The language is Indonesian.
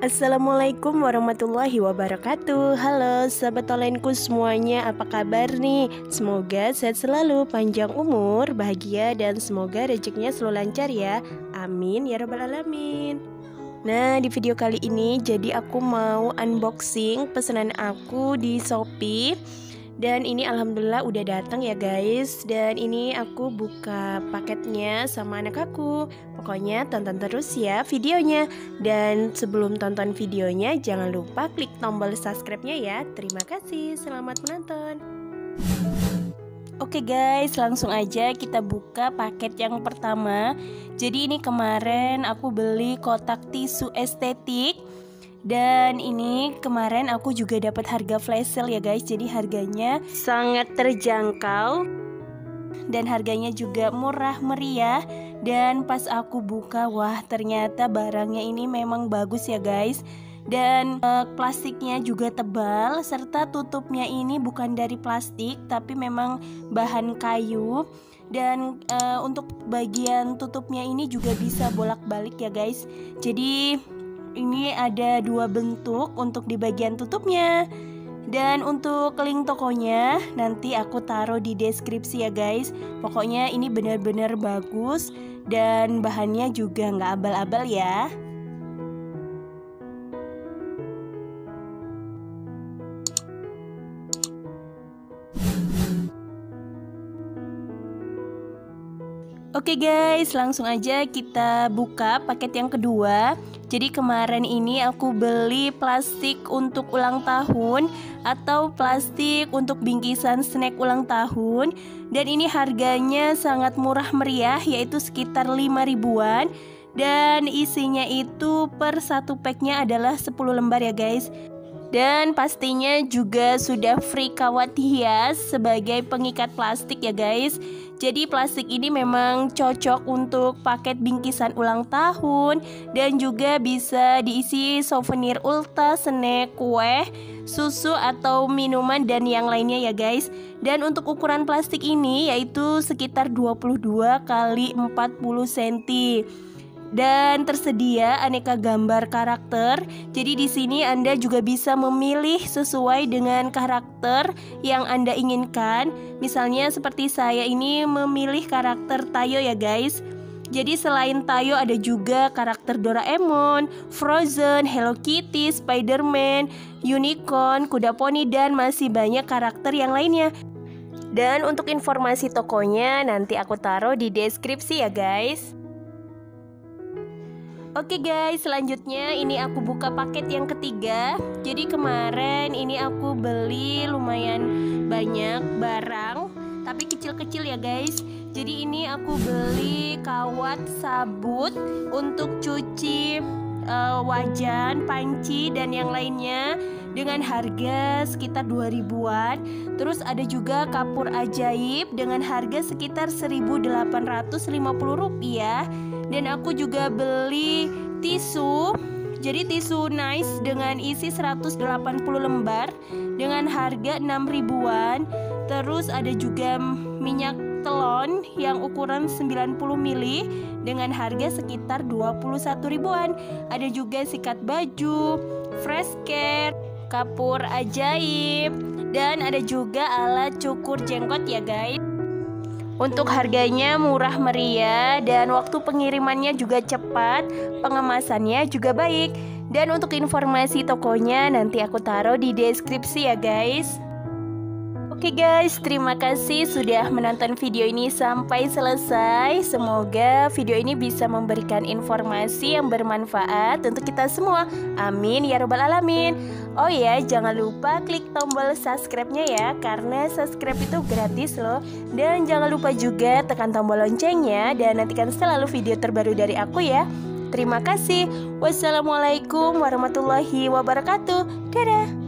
Assalamualaikum warahmatullahi wabarakatuh. Halo sahabat onlineku semuanya, apa kabar nih? Semoga sehat selalu, panjang umur, bahagia, dan semoga rezekinya selalu lancar ya. Amin ya rabbal alamin. Nah, di video kali ini jadi aku mau unboxing pesanan aku di Shopee. Dan ini alhamdulillah udah datang ya guys. Dan ini aku buka paketnya sama anak aku. Pokoknya tonton terus ya videonya. Dan sebelum tonton videonya jangan lupa klik tombol subscribe-nya ya. Terima kasih, selamat menonton. Oke guys, langsung aja kita buka paket yang pertama. Jadi ini kemarin aku beli kotak tisu estetik. Dan ini kemarin aku juga dapat harga flash sale ya guys. Jadi harganya sangat terjangkau dan harganya juga murah meriah. Dan pas aku buka, wah ternyata barangnya ini memang bagus ya guys. Dan plastiknya juga tebal, serta tutupnya ini bukan dari plastik tapi memang bahan kayu. Dan untuk bagian tutupnya ini juga bisa bolak-balik ya guys. Jadi ini ada dua bentuk untuk di bagian tutupnya. Dan untuk link tokonya nanti aku taruh di deskripsi ya guys. Pokoknya ini benar-benar bagus dan bahannya juga nggak abal-abal ya. Oke guys, langsung aja kita buka paket yang kedua. Jadi kemarin ini aku beli plastik untuk ulang tahun atau plastik untuk bingkisan snack ulang tahun. Dan ini harganya sangat murah meriah, yaitu sekitar 5 ribuan. Dan isinya itu per satu packnya adalah 10 lembar ya guys. Dan pastinya juga sudah free kawat hias sebagai pengikat plastik ya guys. Jadi plastik ini memang cocok untuk paket bingkisan ulang tahun. Dan juga bisa diisi souvenir ulta, snack, kue, susu atau minuman dan yang lainnya ya guys. Dan untuk ukuran plastik ini yaitu sekitar 22 x 40 cm. Dan tersedia aneka gambar karakter. Jadi di sini Anda juga bisa memilih sesuai dengan karakter yang Anda inginkan. Misalnya seperti saya ini memilih karakter Tayo ya guys. Jadi selain Tayo ada juga karakter Doraemon, Frozen, Hello Kitty, Spider-Man, Unicorn, kuda poni, dan masih banyak karakter yang lainnya. Dan untuk informasi tokonya nanti aku taruh di deskripsi ya guys. Oke guys, selanjutnya ini aku buka paket yang ketiga. Jadi kemarin ini aku beli lumayan banyak barang, tapi kecil-kecil ya guys. Jadi ini aku beli kawat sabut untuk cuci wajan, panci, dan yang lainnya dengan harga sekitar 2 ribuan. Terus ada juga kapur ajaib dengan harga sekitar 1.850 rupiah. Dan aku juga beli tisu. Jadi tisu nice dengan isi 180 lembar dengan harga 6 ribuan. Terus ada juga minyak telon yang ukuran 90 ml dengan harga sekitar 21 ribuan. Ada juga sikat baju, fresh care, kapur ajaib, dan ada juga alat cukur jenggot ya guys. Untuk harganya murah meriah dan waktu pengirimannya juga cepat, pengemasannya juga baik. Dan untuk informasi tokonya nanti aku taruh di deskripsi ya guys. Oke guys, terima kasih sudah menonton video ini sampai selesai. Semoga video ini bisa memberikan informasi yang bermanfaat untuk kita semua. Amin ya rabbal alamin. Oh ya, jangan lupa klik tombol subscribe-nya ya, karena subscribe itu gratis loh. Dan jangan lupa juga tekan tombol loncengnya dan nantikan selalu video terbaru dari aku ya. Terima kasih. Wassalamualaikum warahmatullahi wabarakatuh. Dadah.